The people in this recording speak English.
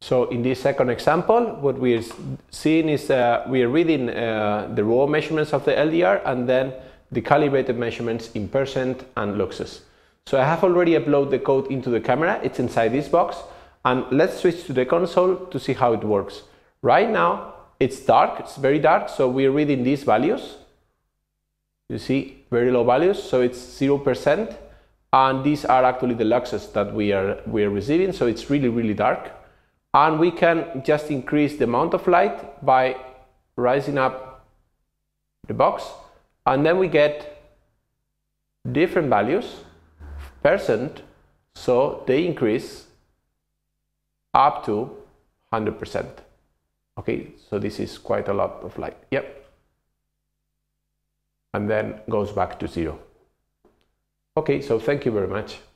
So in this second example, what we're seeing is we are reading the raw measurements of the LDR and then the calibrated measurements in percent and luxes. So I have already uploaded the code into the camera. It's inside this box. And let's switch to the console to see how it works. Right now, it's dark. It's very dark. So we're reading these values. You see, very low values. So it's 0%. And these are actually the luxes that we are receiving. So it's really, really dark. And we can just increase the amount of light by rising up the box. And then we get different values, percent, so they increase up to 100%. Okay, so this is quite a lot of light. Yep. And then goes back to 0. Okay, so thank you very much.